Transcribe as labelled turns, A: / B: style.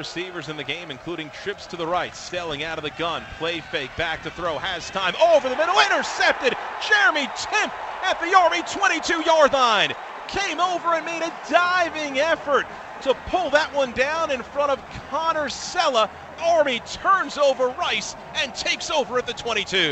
A: receivers in the game, including trips to the right, Stelling out of the gun, play fake, back to throw, has time, over the middle, intercepted. Jeremy Timpf at the Army 22-yard line. Came over and made a diving effort to pull that one down in front of Connor Sella. Army turns over Rice and takes over at the 22.